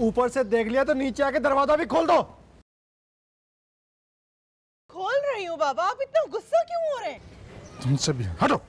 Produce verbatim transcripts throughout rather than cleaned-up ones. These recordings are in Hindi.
ऊपर से देख लिया तो नीचे आके दरवाजा भी खोल दो। खोल रही हूँ बाबा, आप इतना गुस्सा क्यों हो रहे हैं? तुमसे भी हटो।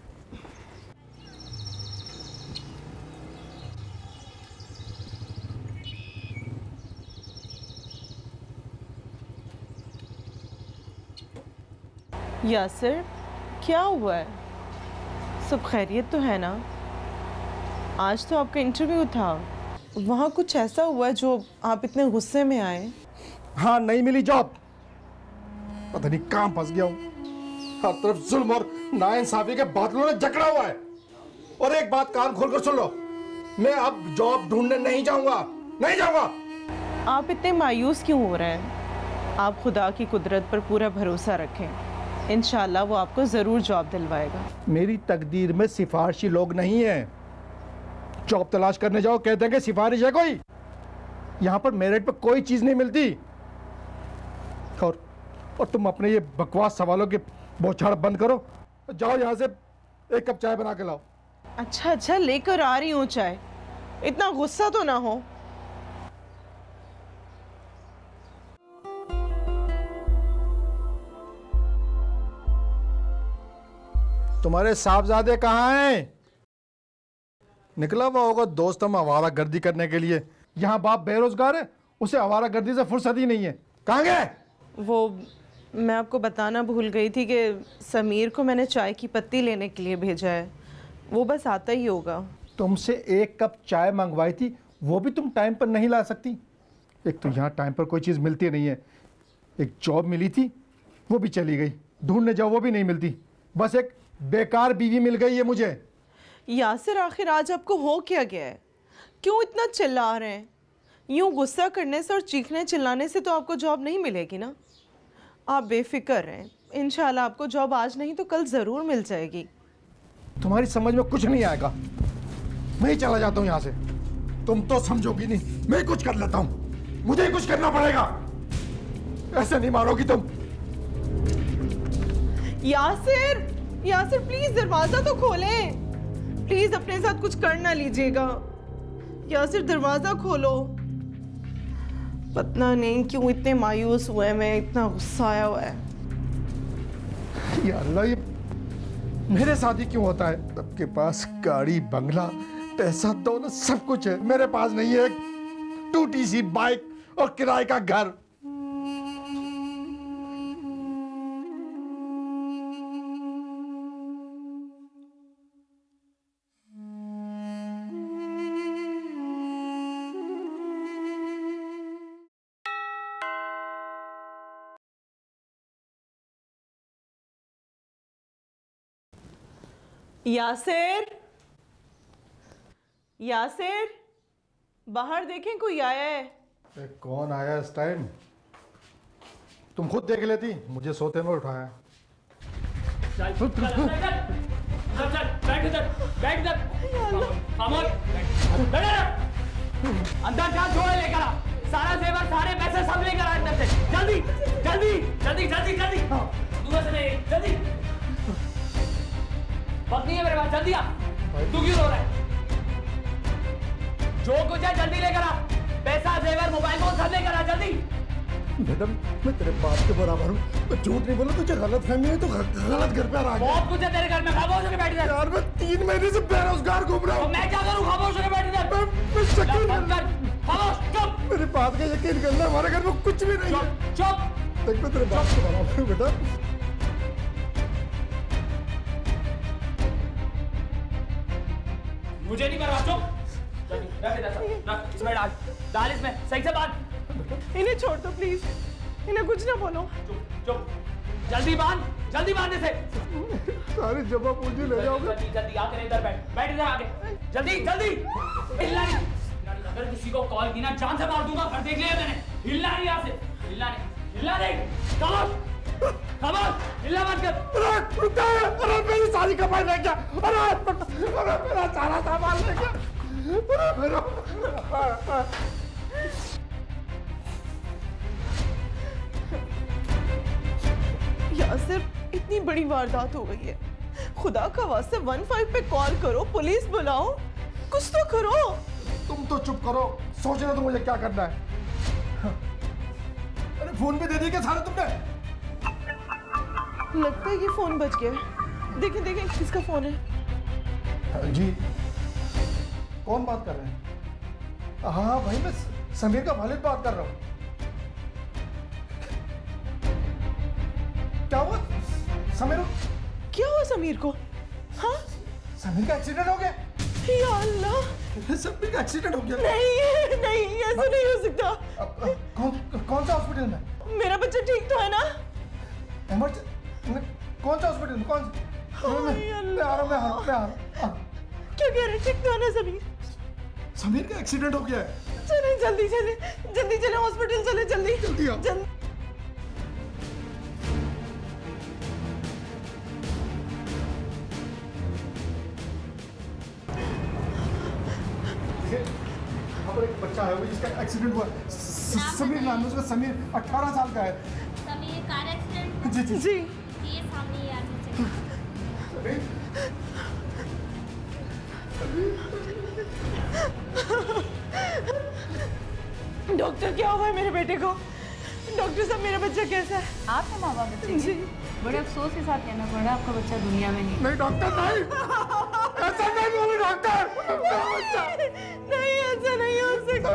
यासिर, क्या हुआ है? सब खैरियत तो है ना? आज तो आपका इंटरव्यू था, वहाँ कुछ ऐसा हुआ है जो आप इतने गुस्से में आए? हाँ, नहीं मिली जॉब, पता नहीं कहाँ फंस गया हूँ। हर तरफ जुल्म और नाइंसाफी के बादलों ने जकड़ा हुआ है। और एक बात कान खोलकर सुन लो, मैं अब जॉब ढूंढने नहीं जाऊंगा, नहीं जाऊंगा। आप इतने मायूस क्यों हो रहे हैं? आप खुदा की कुदरत पर पूरा भरोसा रखें, इंशाल्लाह वो आपको ज़रूर जॉब दिलवाएगा। मेरी तकदीर में सिफारिशी लोग नहीं हैं। जॉब तलाश करने जाओ, कहते हैं कि सिफारिश है कोई। यहाँ पर मेरिट पर कोई चीज़ नहीं मिलती। और और तुम अपने ये बकवास सवालों के बौछार बंद करो, जाओ यहाँ से एक कप चाय बना के लाओ। अच्छा अच्छा, लेकर आ रही हूँ चाय, इतना गुस्सा तो ना हो। तुम्हारे साहबजादे कहाँ हैं? निकला हुआ होगा दोस्त हम आवारा गर्दी करने के लिए। यहाँ बाप बेरोजगार है, उसे आवारा गर्दी से फुर्सत ही नहीं है। कहाँ गए? वो मैं आपको बताना भूल गई थी कि समीर को मैंने चाय की पत्ती लेने के लिए भेजा है, वो बस आता ही होगा। तुमसे एक कप चाय मंगवाई थी, वो भी तुम टाइम पर नहीं ला सकती। एक तो यहाँ टाइम पर कोई चीज़ मिलती नहीं है। एक जॉब मिली थी, वो भी चली गई। ढूंढने जाओ, वो भी नहीं मिलती। बस एक बेकार बीवी मिल गई है मुझे। यासिर, आखिर आज आपको हो क्या गया है? क्यों इतना चिल्ला रहे हैं? यूँ गुस्सा करने से और चीखने चिल्लाने से तो आपको जॉब नहीं मिलेगी ना। आप बेफिक्र रहें, इंशाल्लाह आपको जॉब आज नहीं तो कल ज़रूर मिल जाएगी। तुम्हारी समझ में कुछ नहीं आएगा, मैं ही चला जाता हूँ यहाँ से। तुम तो समझोगी नहीं, मैं कुछ कर लेता हूँ। मुझे ही कुछ करना पड़ेगा, ऐसे नहीं मारोगी तुम। यासिर, यासिर प्लीज दरवाजा तो खोलें। प्लीज अपने साथ कुछ कर ना लीजिएगा। यासिर दरवाजा खोलो। पता नहीं क्यों इतने मायूस हुए, मैं इतना गुस्सा आया हुआ है। या अल्लाह, ये मेरे साथ ही क्यों होता है? सबके पास गाड़ी, बंगला, पैसा, दौलत, सब कुछ है। मेरे पास नहीं है एक टूटी सी बाइक और किराए का घर। यासिर, यासिर, बाहर देखें कोई आया है। ए, कौन आया इस टाइम? तुम खुद देख लेती, मुझे सोते में उठाया। चल, चल, चल, चल, चल, बैठ इधर, बैठ इधर, खामोश, बैठ अंदर जा, छोड़ लेकर आ, सारा जेवर, सारे पैसे सब लेकर आ अंदर से, जल्दी, जल्दी, जल्दी, जल्दी, जल्दी, दूर से नहीं, जल्दी, वक्त नहीं है मेरे पास, जल्दी आ, तू क्यों रो रहा है? जो कुछ है जल्दी लेकर आ, पैसा, जेवर, मोबाइल फोन सब लेकर आ, जल्दी। मैडम, मैं तेरे बाप के बराबर हूँ, मैं झूठ नहीं बोला। तुझे गलत फहमी है तो गलत घर पे आ गया। बहुत कुछ है तेरे घर में, खामोश होकर बैठ जा। यार मैं तीन महीने से बेरोजगार घूम रहा हूँ। मैं क्या करूँ? खामोश होकर बैठ जा। मैं शकील कर, खामोश, चुप। मेरी बात का यकीन करना, हमारे घर में कुछ भी नहीं है। चुप। देख, मैं तेरे बाप के बराबर हूँ बेटा। मुझे नहीं परवाह, चुप। रख इधर, रख इसमें डाल, डाल इसमें, सही से बांध। इन्हें छोड़ दो प्लीज, इन्हें कुछ ना बोलो। चुप, चुप, जल्दी बांध, जल्दी बांध इसे। सारी जवाब मुझे ले जाओगे। जल्दी, जल्दी आकर इधर बैठ, बैठ इधर आगे, जल्दी, जल्दी। हिलना नहीं, अगर किसी को कॉल की ना जान से मार दूंगा, घर देख लिया मैंने। हिलना नहीं यहाँ से, हिलना नहीं, हिलना नहीं, खामोश, खामोश, हिलना मत कर। अरे रुक जा, अरे मेरी सारी कमाई ले गया, अरे अरे मेरा सारा सामान ले गया, अरे मेरा। यासिर, इतनी बड़ी वारदात हो गई है, खुदा का वास्ते वन फाइव पे कॉल करो, पुलिस बुलाओ, कुछ तो करो। तुम तो चुप करो, सोच रहे तो मुझे क्या करना है। अरे फोन पे दे दिए क्या सारे तुमने? लगता है कि फोन बज गया। देखें देखें किसका फोन है। जी कौन बात कर रहे हैं? हाँ भाई मैं समीर का वालिद बात कर रहा हूँ। क्या हुआ समीर? क्या हुआ समीर को? हाँ समीर का एक्सीडेंट हो गया। या अल्लाह, समीर का एक्सीडेंट हो गया। नहीं नहीं ऐसा नहीं हो सकता। अब, अब, कौन कौन सा हॉस्पिटल में? मेरा बच्चा ठीक तो है ना? इमरजेंसी कौन सा हॉस्पिटल में? कौन सा? मैं मैं आ रहा हूँ मैं आ रहा हूँ मैं आ रहा हूँ। क्या कह रहे? ठीक तो है ना समीर? समीर का एक्सीडेंट हो गया है। चले जल्दी चले जल्दी चले हॉस्पिटल चले जल्दी जल्दी आओ। जल्दी। यहाँ पर एक बच्चा है जिसका एक्सीडेंट हुआ। समीर नाम है उसका। समीर अठारह साल का है। Sameer car accident? जी जी जी ये सामने ही आदमी से। डॉक्टर क्या हुआ है मेरे बेटे को? डॉक्टर साहब मेरा बच्चा कैसा है? आप है माँ बाप बच्चे के? बड़े अफसोस के साथ कहना पड़ रहा है आपका बच्चा दुनिया में नहीं। नहीं डॉक्टर नहीं, ऐसा नहीं बोलो डॉक्टर। नहीं ऐसा नहीं हो सकता।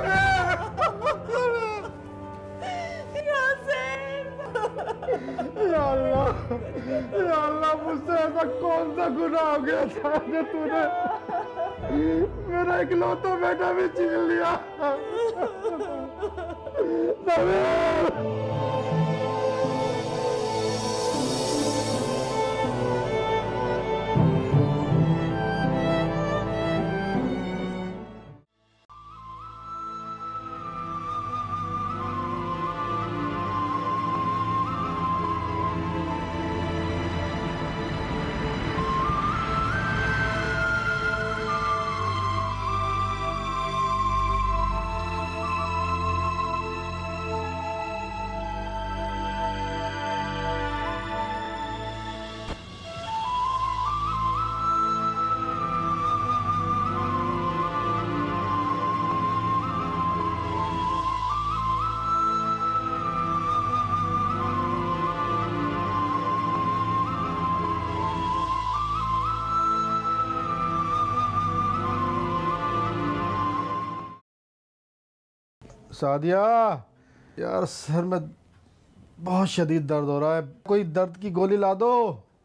या अल्लाह, या अल्लाह मुझसे ऐसा कौन सा गुनाह हो गया था जो तूने मेरा इकलौता बेटा भी छीन लिया। सादिया यार सर में बहुत शदीद दर्द हो रहा है, कोई दर्द की गोली ला दो।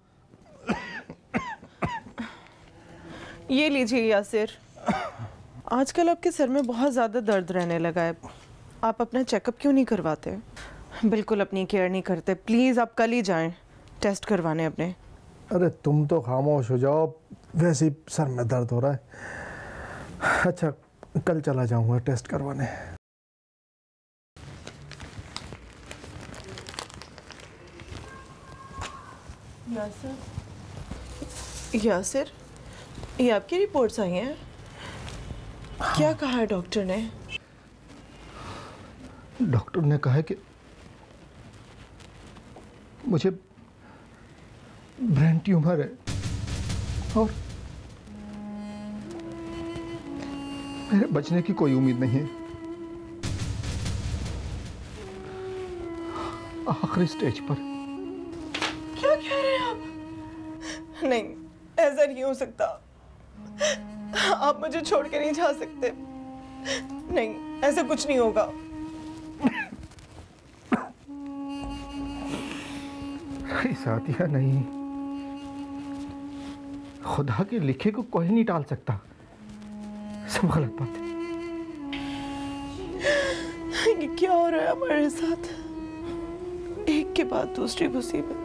ये लीजिए यासिर, आजकल आपके सर में बहुत ज़्यादा दर्द रहने लगा है। आप अपना चेकअप क्यों नहीं करवाते? बिल्कुल अपनी केयर नहीं करते। प्लीज़ आप कल ही जाएं टेस्ट करवाने अपने। अरे तुम तो खामोश हो जाओ, वैसे ही सर में दर्द हो रहा है। अच्छा कल चला जाऊंगा टेस्ट करवाने। यासिर, यासिर ये आपकी रिपोर्ट्स आई हैं। हाँ। क्या कहा है डॉक्टर ने? डॉक्टर ने कहा है कि मुझे ब्रेन ट्यूमर है और मेरे बचने की कोई उम्मीद नहीं है। आखिरी स्टेज पर। क्या कह रहे हैं आप? नहीं ऐसा नहीं हो सकता। आप मुझे छोड़ के नहीं जा सकते। नहीं ऐसा कुछ नहीं होगा। नहीं साथिया नहीं, खुदा के लिखे को कोई नहीं टाल सकता। सब गलत बात है। ये क्या हो रहा है हमारे साथ? एक के बाद दूसरी मुसीबत।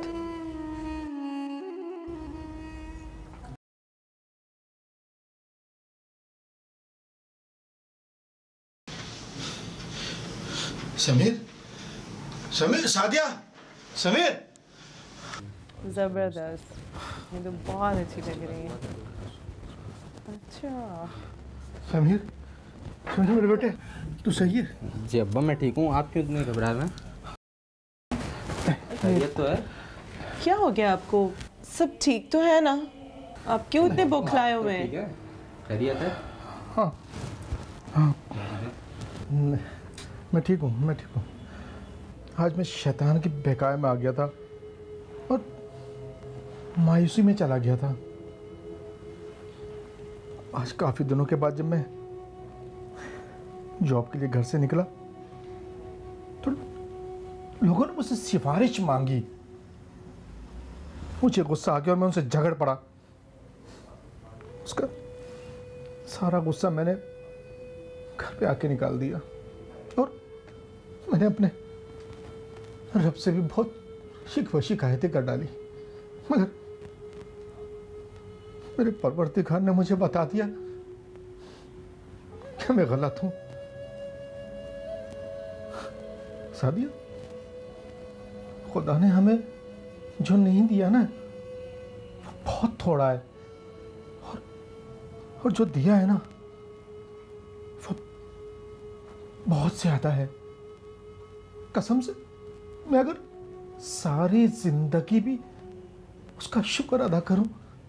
समीर, समीर, सादिया, समीर। जबरदस्त, ये तो बहुत अच्छी लग रही है। अच्छा समीर, समीर मेरे बेटे, तू सही है? जी अब्बा मैं ठीक हूँ, आप क्यों इतने घबरा रहे हैं? खैरियत तो है? क्या हो गया आपको? सब ठीक तो है ना? आप क्यों इतने बौखलाए हुए हैं? ठीक है, खैरियत है? हाँ हाँ मैं ठीक हूँ, मैं ठीक हूँ। आज मैं शैतान की बहकावे में आ गया था और मायूसी में चला गया था। आज काफ़ी दिनों के बाद जब मैं जॉब के लिए घर से निकला तो लोगों ने मुझसे सिफारिश मांगी। मुझे गुस्सा आ गया और मैं उनसे झगड़ पड़ा। उसका सारा गुस्सा मैंने घर पे आके निकाल दिया और मैंने अपने रब से भी बहुत शिकवा शिकायतें कर डाली, मगर मेरे परवरदिगार ने मुझे बता दिया कि मैं गलत हूं। सादिया, खुदा ने हमें जो नहीं दिया ना वो बहुत थोड़ा है, और और जो दिया है ना वो बहुत ज्यादा है। कसम से मैं अगर सारी जिंदगी भी उसका शुक्र अदा करूं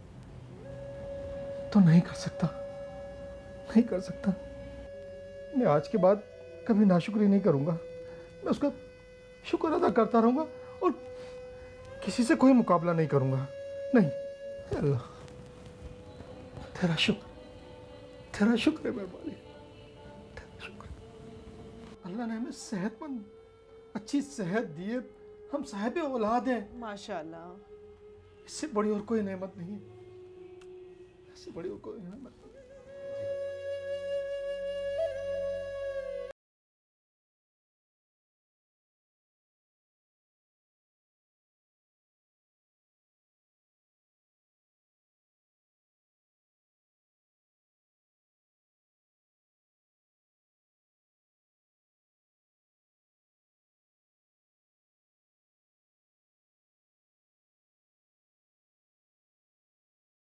तो नहीं कर सकता, नहीं कर सकता। मैं आज के बाद कभी नाशुक्री नहीं करूंगा। मैं उसका शुक्र अदा करता रहूंगा और किसी से कोई मुकाबला नहीं करूंगा। नहीं अल्लाह, तेरा शुक्र, तेरा शुक्र है मेरे मालिक, तेरा शुक्र। अल्लाह ने हमें सेहतमंद अच्छी सेहत दी है, हम साहिब औलाद हैं माशाल्लाह। इससे बड़ी और कोई नेमत नहीं है, इससे बड़ी और कोई नेमत।